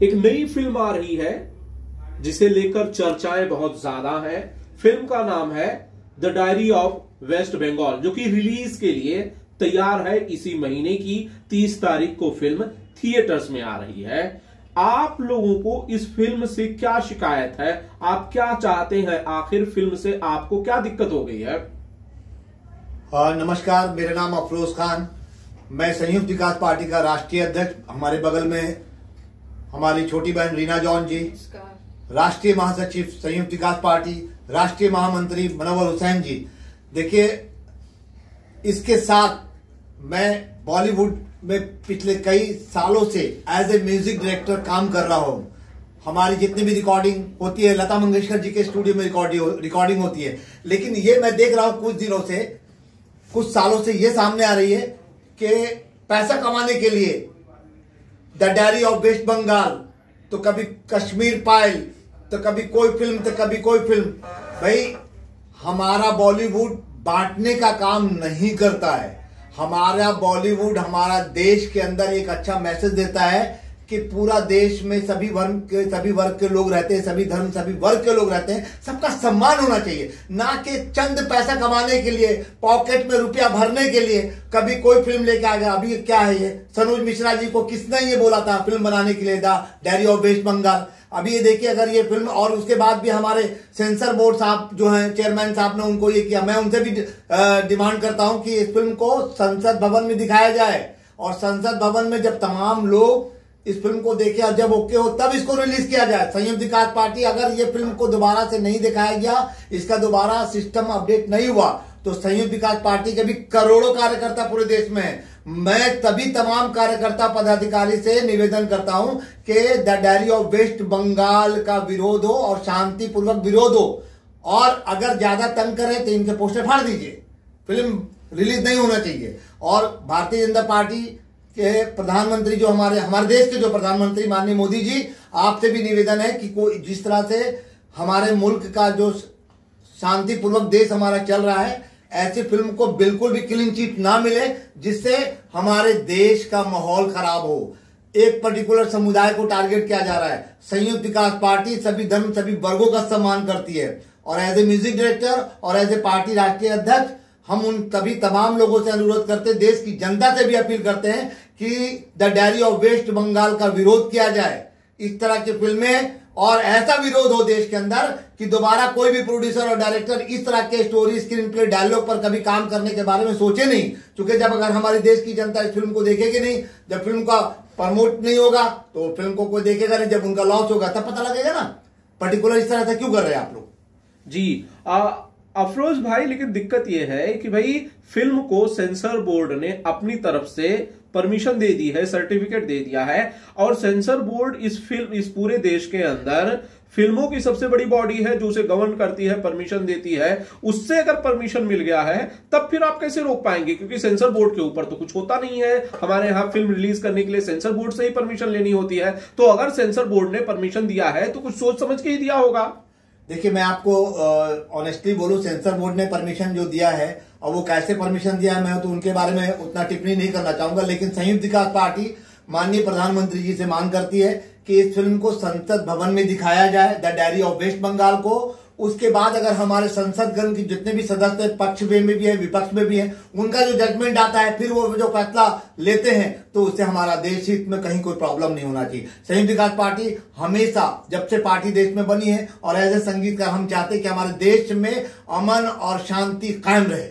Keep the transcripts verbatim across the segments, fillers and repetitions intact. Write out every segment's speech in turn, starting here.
एक नई फिल्म आ रही है जिसे लेकर चर्चाएं बहुत ज्यादा हैं। फिल्म का नाम है the diary of West Bengal, जो कि रिलीज के लिए तैयार है। इसी महीने की तीस तारीख को फिल्म थिएटर्स में आ रही है। आप लोगों को इस फिल्म से क्या शिकायत है? आप क्या चाहते हैं? आखिर फिल्म से आपको क्या दिक्कत हो गई है? हाँ, नमस्कार, मेरा नाम अफरोज खान, मैं संयुक्त विकास पार्टी का राष्ट्रीय अध्यक्ष। हमारे बगल में हमारी छोटी बहन रीना जॉन जी, राष्ट्रीय महासचिव संयुक्त विकास पार्टी, राष्ट्रीय महामंत्री मनोवर हुसैन जी। देखिए, इसके साथ मैं बॉलीवुड में पिछले कई सालों से एज ए म्यूजिक डायरेक्टर काम कर रहा हूं। हमारी जितनी भी रिकॉर्डिंग होती है, लता मंगेशकर जी के स्टूडियो में रिकॉर्डिंग होती है। लेकिन ये मैं देख रहा हूं कुछ दिनों से, कुछ सालों से ये सामने आ रही है कि पैसा कमाने के लिए the diary of West Bengal, तो कभी कश्मीर फाइल, तो कभी कोई फिल्म, तो कभी कोई फिल्म। भाई, हमारा बॉलीवुड बांटने का काम नहीं करता है। हमारा बॉलीवुड हमारा देश के अंदर एक अच्छा मैसेज देता है कि पूरा देश में सभी वर्ग के सभी वर्ग के लोग रहते हैं, सभी धर्म सभी वर्ग के लोग रहते हैं, सबका सम्मान होना चाहिए, ना कि चंद पैसा कमाने के लिए, पॉकेट में रुपया भरने के लिए कभी कोई फिल्म लेके आ गया। अभी क्या है ये, सनोज मिश्रा जी को किसने ये बोला था फिल्म बनाने के लिए, the diary of West Bengal. अभी ये देखिए, अगर ये फिल्म, और उसके बाद भी हमारे सेंसर बोर्ड साहब जो हैं, चेयरमैन साहब ने उनको ये किया। मैं उनसे भी डिमांड करता हूं कि इस फिल्म को संसद भवन में दिखाया जाए, और संसद भवन में जब तमाम लोग इस फिल्म को देखे और जब ओके हो तब इसको रिलीज किया जाए। संयुक्त विकास पार्टी, अगर ये फिल्म को दोबारा से नहीं दिखाया गया, इसका दोबारा सिस्टम अपडेट नहीं हुआ, तो संयुक्त विकास पार्टी के भी करोड़ों कार्यकर्ता पूरे देश में हैं। मैं तभी तमाम कार्यकर्ता पदाधिकारी से निवेदन करता हूं कि the diary of West Bengal का विरोध हो और शांतिपूर्वक विरोध हो, और अगर ज्यादा तंग करे तो इनके पोस्टर फाड़ दीजिए, फिल्म रिलीज नहीं होना चाहिए। और भारतीय जनता पार्टी के प्रधानमंत्री, जो हमारे हमारे देश के जो प्रधानमंत्री माननीय मोदी जी, आपसे भी निवेदन है कि कोई जिस तरह से हमारे मुल्क का जो शांतिपूर्वक देश हमारा चल रहा है, ऐसी फिल्म को बिल्कुल भी क्लीन चिट ना मिले जिससे हमारे देश का माहौल खराब हो। एक पर्टिकुलर समुदाय को टारगेट किया जा रहा है। संयुक्त विकास पार्टी सभी धर्म सभी वर्गों का सम्मान करती है, और एज ए म्यूजिक डायरेक्टर और एज ए पार्टी राष्ट्रीय अध्यक्ष हम उन तभी तमाम लोगों से अनुरोध करते हैं, देश की जनता से भी अपील करते हैं कि the diary of West Bengal का विरोध किया जाए, इस तरह की फिल्में, और ऐसा विरोध हो देश के अंदर कि दोबारा कोई भी प्रोड्यूसर और डायरेक्टर इस तरह के स्टोरी, स्क्रीन प्ले, डायलॉग पर कभी काम करने के बारे में सोचे नहीं। क्योंकि जब अगर हमारे देश की जनता इस फिल्म को देखेगी नहीं, जब फिल्म का प्रमोट नहीं होगा तो फिल्म को कोई देखेगा नहीं, जब उनका लॉस होगा तब पता लगेगा ना। पर्टिकुलर इस तरह से क्यों कर रहे हैं आप लोग? जी आ, अफरोज भाई, लेकिन दिक्कत यह है कि भाई फिल्म को सेंसर बोर्ड ने अपनी तरफ से परमिशन दे दी है, सर्टिफिकेट दे दिया है, और सेंसर बोर्ड इस फिल्म इस पूरे देश के अंदर फिल्मों की सबसे बड़ी बॉडी है जो उसे गवर्न करती है, परमिशन देती है। उससे अगर परमिशन मिल गया है तब फिर आप कैसे रोक पाएंगे? क्योंकि सेंसर बोर्ड के ऊपर तो कुछ होता नहीं है। हमारे यहां फिल्म रिलीज करने के लिए सेंसर बोर्ड से ही परमिशन लेनी होती है। तो अगर सेंसर बोर्ड ने परमिशन दिया है तो कुछ सोच समझ के ही दिया होगा। देखिए, मैं आपको ऑनेस्टली बोलूं, सेंसर बोर्ड ने परमिशन जो दिया है, और वो कैसे परमिशन दिया है, मैं तो उनके बारे में उतना टिप्पणी नहीं करना चाहूंगा। लेकिन संयुक्त विकास पार्टी माननीय प्रधानमंत्री जी से मांग करती है कि इस फिल्म को संसद भवन में दिखाया जाए, the diary of West Bengal को। उसके बाद अगर हमारे संसदगण के जितने भी सदस्य पक्ष में भी है, विपक्ष में भी है, उनका जो जजमेंट आता है, फिर वो जो फैसला लेते हैं, तो उससे हमारा देश हित में कहीं कोई प्रॉब्लम नहीं होना चाहिए। संयुक्त विकास पार्टी हमेशा, जब से पार्टी देश में बनी है, और एज ए संगीतकार हम चाहते हैं कि हमारे देश में अमन और शांति कायम रहे।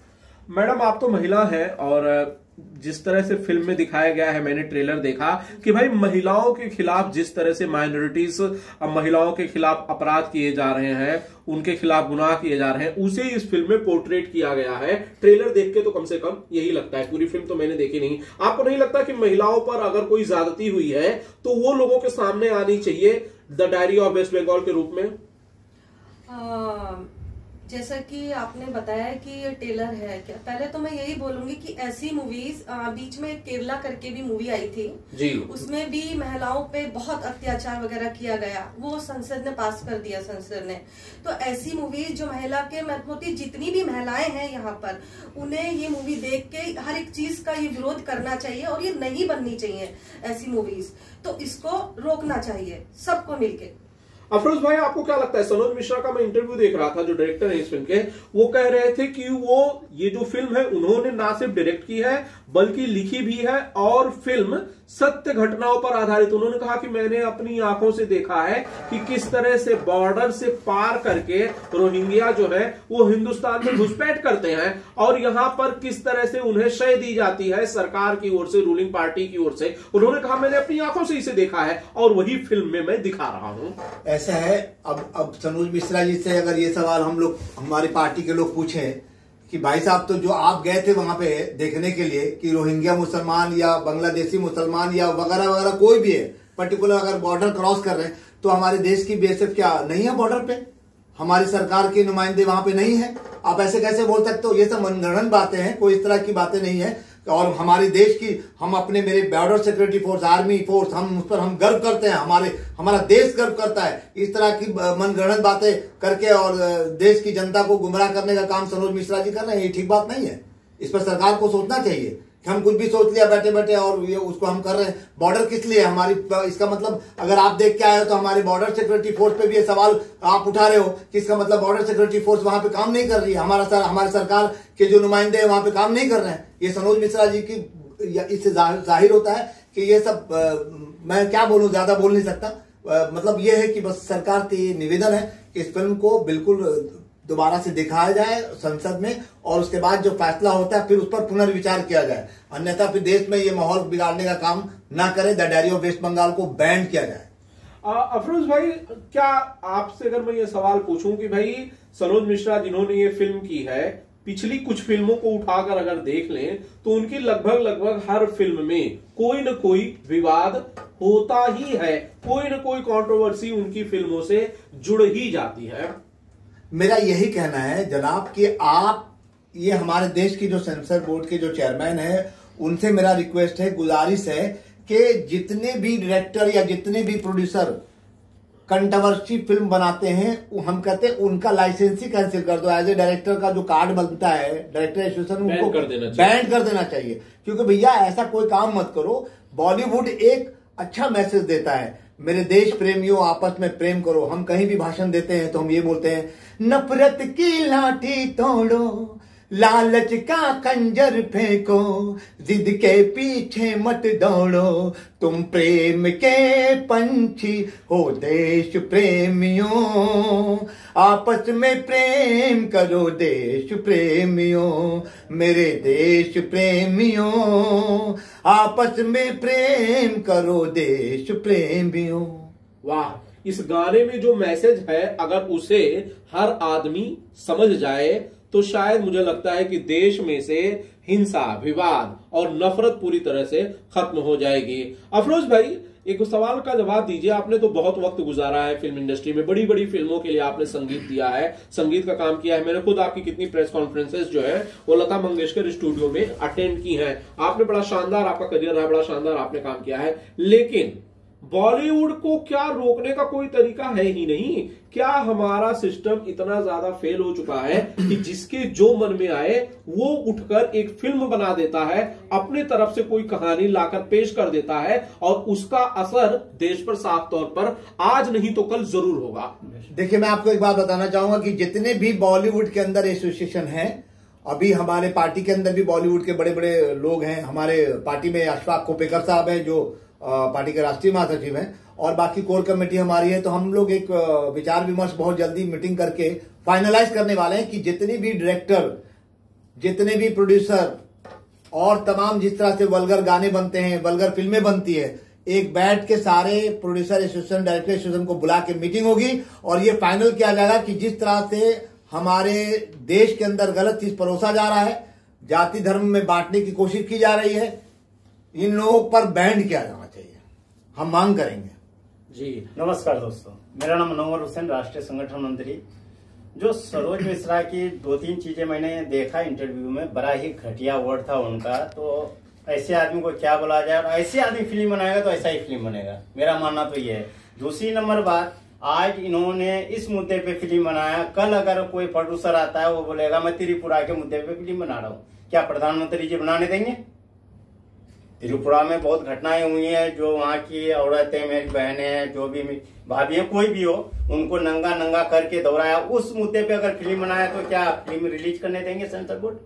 मैडम, आप तो महिला हैं, और जिस तरह से फिल्म में दिखाया गया है, मैंने ट्रेलर देखा कि भाई महिलाओं के खिलाफ जिस तरह से माइनॉरिटीज, महिलाओं के खिलाफ अपराध किए जा रहे हैं, उनके खिलाफ गुनाह किए जा रहे हैं, उसे इस फिल्म में पोर्ट्रेट किया गया है। ट्रेलर देख के तो कम से कम यही लगता है। पूरी फिल्म तो मैंने देखी नहीं। आपको नहीं लगता कि महिलाओं पर अगर कोई ज्यादती हुई है तो वो लोगों के सामने आनी चाहिए the diary of West Bengal के रूप में? आ... जैसा कि आपने बताया कि ये टेलर है क्या, पहले तो मैं यही बोलूंगी कि ऐसी मूवीज बीच में केरला करके भी मूवी आई थी जी, उसमें भी महिलाओं पे बहुत अत्याचार वगैरह किया गया, वो संसद ने पास कर दिया संसद ने। तो ऐसी मूवीज जो महिला के होती, जितनी भी महिलाएं हैं यहाँ पर, उन्हें ये मूवी देख के हर एक चीज का ये विरोध करना चाहिए और ये नहीं बननी चाहिए ऐसी मूवीज, तो इसको रोकना चाहिए सबको मिलके। अफरोज भाई, आपको क्या लगता है? सनोज मिश्रा का मैं इंटरव्यू देख रहा था, जो डायरेक्टर है इस फिल्म के, वो कह रहे थे कि वो ये जो फिल्म है उन्होंने ना सिर्फ डायरेक्ट की है बल्कि लिखी भी है और फिल्म सत्य घटनाओं पर आधारित। उन्होंने कहा कि मैंने अपनी आंखों से देखा है कि किस तरह से बॉर्डर से पार करके रोहिंग्या जो है वो हिंदुस्तान में घुसपैठ करते हैं और यहां पर किस तरह से उन्हें शय दी जाती है सरकार की ओर से, रूलिंग पार्टी की ओर से। उन्होंने कहा मैंने अपनी आंखों से इसे देखा है और वही फिल्म में मैं दिखा रहा हूं। ऐसा है, अब अब सनोज मिश्रा जी से अगर ये सवाल हम लोग, हमारी पार्टी के लोग पूछें कि भाई साहब, तो जो आप गए थे वहां पे देखने के लिए कि रोहिंग्या मुसलमान या बांग्लादेशी मुसलमान या वगैरह वगैरह कोई भी है पर्टिकुलर अगर बॉर्डर क्रॉस कर रहे हैं, तो हमारे देश की बीएसएफ क्या नहीं है बॉर्डर पे? हमारी सरकार के नुमाइंदे वहां पे नहीं है? आप ऐसे कैसे बोल सकते हो? ये सब मनगढ़ंत बातें हैं, कोई इस तरह की बातें नहीं है। और हमारे देश की, हम अपने मेरे border security force, army force, हम उस पर हम गर्व करते हैं, हमारे हमारा देश गर्व करता है। इस तरह की मनगढ़ंत बातें करके और देश की जनता को गुमराह करने का काम सनोज मिश्रा जी कर रहे हैं, ये ठीक बात नहीं है। इस पर सरकार को सोचना चाहिए कि हम कुछ भी सोच लिया बैठे बैठे और ये उसको हम कर रहे हैं। बॉर्डर किस लिए हमारी, इसका मतलब अगर आप देख के आए हो तो हमारे बॉर्डर सिक्योरिटी फोर्स पे भी ये सवाल आप उठा रहे हो कि इसका मतलब बॉर्डर सिक्योरिटी फोर्स वहां पे काम नहीं कर रही है, हमारा सर, हमारे सरकार के जो नुमाइंदे हैं वहां पे काम नहीं कर रहे हैं। ये सनोज मिश्रा जी की, इससे जाहिर होता है कि ये सब आ, मैं क्या बोलूं, ज्यादा बोल नहीं सकता। आ, मतलब ये है कि बस सरकार से ये निवेदन है कि इस फिल्म को बिल्कुल दोबारा से दिखाया जाए संसद में और उसके बाद जो फैसला होता है फिर उस पर पुनर्विचार किया जाए, अन्यथा फिर देश में ये माहौल बिगाड़ने का काम ना करे। The diary of West Bengal को बैन किया जाए। अफरोज भाई, क्या आपसे अगर मैं ये सवाल पूछूं कि भाई सनोज मिश्रा जिन्होंने ये फिल्म की है, पिछली कुछ फिल्मों को उठाकर अगर देख लें तो उनकी लगभग लगभग हर फिल्म में कोई न कोई विवाद होता ही है, कोई न कोई कंट्रोवर्सी उनकी फिल्मों से जुड़ ही जाती है। मेरा यही कहना है जनाब कि आप, ये हमारे देश की जो सेंसर बोर्ड के जो चेयरमैन है, उनसे मेरा रिक्वेस्ट है, गुजारिश है कि जितने भी डायरेक्टर या जितने भी प्रोड्यूसर कंट्रोवर्सी फिल्म बनाते हैं, हम कहते हैं उनका लाइसेंस ही कैंसिल कर दो। एज ए डायरेक्टर का जो कार्ड बनता है डायरेक्टर एसोसिएशन, उनको बैन कर देना चाहिए। क्योंकि भैया ऐसा कोई काम मत करो। बॉलीवुड एक अच्छा मैसेज देता है, मेरे देश प्रेमियों आपस में प्रेम करो। हम कहीं भी भाषण देते हैं तो हम ये बोलते हैं, नफरत की लाठी तोड़ो, लालच का खंजर फेंको, जिद के पीछे मत दौड़ो, तुम प्रेम के पंछी हो देश प्रेमियों, आपस में प्रेम करो देश प्रेमियों, मेरे देश प्रेमियों, आपस में प्रेम करो देश प्रेमियों। वाह, इस गाने में जो मैसेज है अगर उसे हर आदमी समझ जाए तो शायद मुझे लगता है कि देश में से हिंसा, विवाद और नफरत पूरी तरह से खत्म हो जाएगी। अफरोज भाई, एक सवाल का जवाब दीजिए। आपने तो बहुत वक्त गुजारा है फिल्म इंडस्ट्री में, बड़ी बड़ी फिल्मों के लिए आपने संगीत दिया है, संगीत का काम किया है। मैंने खुद आपकी कितनी प्रेस कॉन्फ्रेंसेस जो है वो लता मंगेशकर स्टूडियो में अटेंड की हैं। आपने बड़ा शानदार, आपका करियर रहा, बड़ा शानदार आपने काम किया है। लेकिन बॉलीवुड को क्या रोकने का कोई तरीका है ही नहीं? क्या हमारा सिस्टम इतना ज्यादा फेल हो चुका है कि जिसके जो मन में आए वो उठकर एक फिल्म बना देता है, अपने तरफ से कोई कहानी लाकर पेश कर देता है और उसका असर देश पर साफ तौर पर आज नहीं तो कल जरूर होगा। देखिए, मैं आपको एक बात बताना चाहूंगा कि जितने भी बॉलीवुड के अंदर एसोसिएशन है, अभी हमारे पार्टी के अंदर भी बॉलीवुड के बड़े बड़े लोग हैं। हमारे पार्टी में अशफाक कोपेकर साहब हैं जो पार्टी के राष्ट्रीय महासचिव हैं, और बाकी कोर कमेटी हमारी है। तो हम लोग एक विचार विमर्श बहुत जल्दी मीटिंग करके फाइनलाइज करने वाले हैं कि जितने भी डायरेक्टर, जितने भी प्रोड्यूसर और तमाम जिस तरह से वल्गर गाने बनते हैं, वल्गर फिल्में बनती है, एक बैठ के सारे प्रोड्यूसर एसोसिएशन, डायरेक्टर एसोसिएशन को बुला के मीटिंग होगी और ये फाइनल किया जाएगा कि जिस तरह से हमारे देश के अंदर गलत चीज परोसा जा रहा है, जाति धर्म में बांटने की कोशिश की जा रही है, इन लोगों पर बैंड किया जाना चाहिए। हम मांग करेंगे। जी नमस्कार दोस्तों, मेरा नाम मनोहर हुसैन, राष्ट्रीय संगठन मंत्री। जो सरोज मिश्रा की दो तीन चीजें मैंने देखा इंटरव्यू में, बड़ा ही घटिया वर्ड था उनका। तो ऐसे आदमी को क्या बोला जाए, और ऐसे आदमी फिल्म बनाएगा तो ऐसा ही फिल्म बनेगा, मेरा मानना तो ये है। दूसरी नंबर बात, आज इन्होंने इस मुद्दे पे फिल्म बनाया, कल अगर कोई प्रोड्यूसर आता है वो बोलेगा मैं त्रिपुरा के मुद्दे पे फिल्म बना रहा हूँ, क्या प्रधानमंत्री जी बनाने देंगे? त्रिपुरा में बहुत घटनाएं हुई हैं, जो वहाँ की औरतें, मेरी बहनें हैं, जो भी भाभी हैं, कोई भी हो, उनको नंगा नंगा करके दौड़ाया। उस मुद्दे पे अगर फिल्म बनाया तो क्या फिल्म रिलीज करने देंगे सेंसर बोर्ड?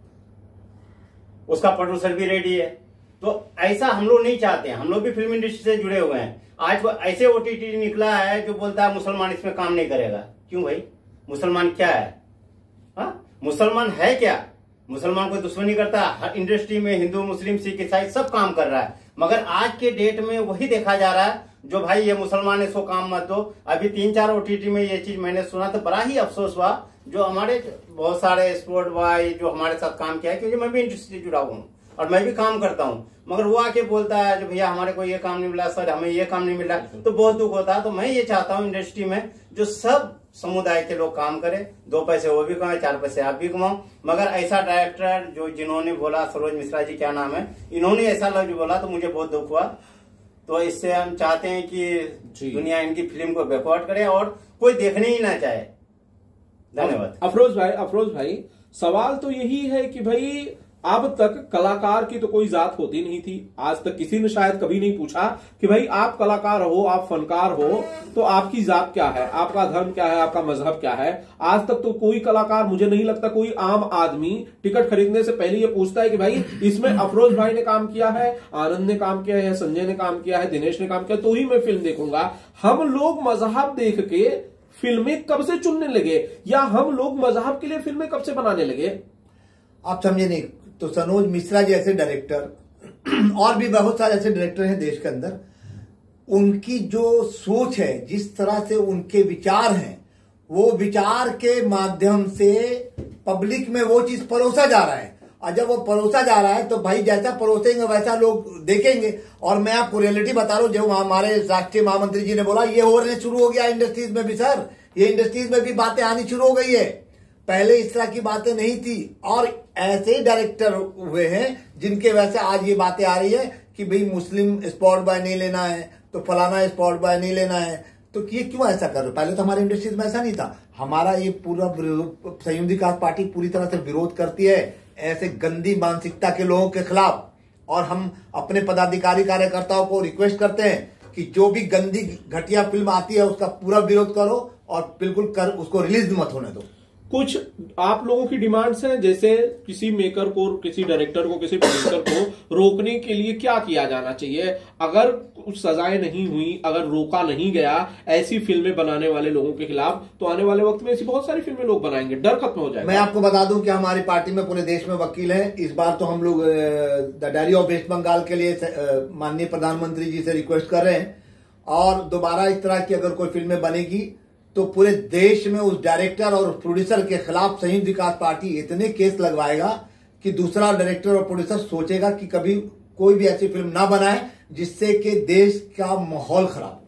उसका प्रोड्यूसर भी रेडी है। तो ऐसा हम लोग नहीं चाहते हैं, हम लोग भी फिल्म इंडस्ट्री से जुड़े हुए हैं। आज वो ऐसे ओटीटी निकला है जो बोलता है मुसलमान इसमें काम नहीं करेगा। क्यों भाई? मुसलमान क्या है? हाँ, मुसलमान है क्या? मुसलमान कोई दुश्मनी करता है? हर इंडस्ट्री में हिंदू, मुस्लिम, सिख, ईसाई सब काम कर रहा है, मगर आज के डेट में वही देखा जा रहा है जो भाई ये मुसलमान है इसको काम मत दो। अभी तीन चार ओटीटी में ये चीज मैंने सुना तो बड़ा ही अफसोस हुआ, जो हमारे बहुत सारे स्पोर्ट बॉय जो हमारे साथ काम किया है, क्योंकि मैं भी इंडस्ट्री से जुड़ा हूँ और मैं भी काम करता हूँ, मगर वो आके बोलता है जो भैया हमारे को ये काम नहीं मिला सर, हमें ये काम नहीं मिला, तो बहुत दुख होता है। तो मैं ये चाहता हूँ इंडस्ट्री में जो सब समुदाय के लोग काम करें, दो पैसे वो भी कमाए, चार पैसे आप भी कमाओ, मगर ऐसा डायरेक्टर जो जिन्होंने बोला, सरोज मिश्रा जी क्या नाम है, इन्होंने ऐसा लफ्ज बोला तो मुझे बहुत दुख हुआ। तो इससे हम चाहते हैं कि दुनिया इनकी फिल्म को बैकवर्ड करे और कोई देखने ही ना चाहे। धन्यवाद। अफरोज भाई, अफरोज भाई सवाल तो यही है कि भाई अब तक कलाकार की तो कोई जात होती नहीं थी, आज तक किसी ने शायद कभी नहीं पूछा कि भाई आप कलाकार हो, आप फनकार हो, तो आपकी जात क्या है, आपका धर्म क्या है, आपका मजहब क्या है। आज तक तो कोई कलाकार, मुझे नहीं लगता कोई आम आदमी टिकट खरीदने से पहले ये पूछता है कि भाई इसमें अफरोज भाई ने काम किया है, आनंद ने काम किया है, संजय ने काम किया है, दिनेश ने काम किया, तो ही मैं फिल्म देखूंगा। हम लोग मजहब देख के फिल्में कब से चुनने लगे, या हम लोग मजहब के लिए फिल्में कब से बनाने लगे? आप समझे नहीं। तो सरोज मिश्रा जैसे डायरेक्टर और भी बहुत सारे ऐसे डायरेक्टर हैं देश के अंदर, उनकी जो सोच है, जिस तरह से उनके विचार हैं, वो विचार के माध्यम से पब्लिक में वो चीज परोसा जा रहा है। और जब वो परोसा जा रहा है तो भाई जैसा परोसेंगे वैसा लोग देखेंगे। और मैं आपको रियलिटी बता रहा हूं, जो हमारे राष्ट्रीय महामंत्री जी ने बोला, ये होने शुरू हो गया इंडस्ट्रीज में भी सर, ये इंडस्ट्रीज में भी बातें आनी शुरू हो गई है, पहले इस तरह की बातें नहीं थी। और ऐसे ही डायरेक्टर हुए हैं जिनके वजह से आज ये बातें आ रही है कि भाई मुस्लिम स्पॉट बॉय नहीं लेना है, तो फलाना स्पॉट बॉय नहीं लेना है। तो ये क्यों ऐसा कर रहे हो? पहले तो हमारे इंडस्ट्रीज में ऐसा नहीं था। हमारा ये पूरा संयुक्त विकास पार्टी पूरी तरह से विरोध करती है ऐसे गंदी मानसिकता के लोगों के खिलाफ। और हम अपने पदाधिकारी कार्यकर्ताओं को रिक्वेस्ट करते हैं कि जो भी गंदी घटिया फिल्म आती है उसका पूरा विरोध करो और बिल्कुल कर उसको रिलीज मत होने दो। कुछ आप लोगों की डिमांड्स हैं, जैसे किसी मेकर को, किसी डायरेक्टर को, किसी प्रोड्यूसर को रोकने के लिए क्या किया जाना चाहिए? अगर कुछ सजाएं नहीं हुई, अगर रोका नहीं गया ऐसी फिल्में बनाने वाले लोगों के खिलाफ, तो आने वाले वक्त में ऐसी बहुत सारी फिल्में लोग बनाएंगे, डर खत्म हो जाएगा। मैं आपको बता दूं कि हमारी पार्टी में पूरे देश में वकील हैं। इस बार तो हम लोग the diary of West Bengal के लिए माननीय प्रधानमंत्री जी से रिक्वेस्ट कर रहे हैं, और दोबारा इस तरह की अगर कोई फिल्में बनेगी तो पूरे देश में उस डायरेक्टर और प्रोड्यूसर के खिलाफ संयुक्त विकास पार्टी इतने केस लगवाएगा कि दूसरा डायरेक्टर और प्रोड्यूसर सोचेगा कि कभी कोई भी ऐसी फिल्म ना बनाए जिससे कि देश का माहौल खराब हो।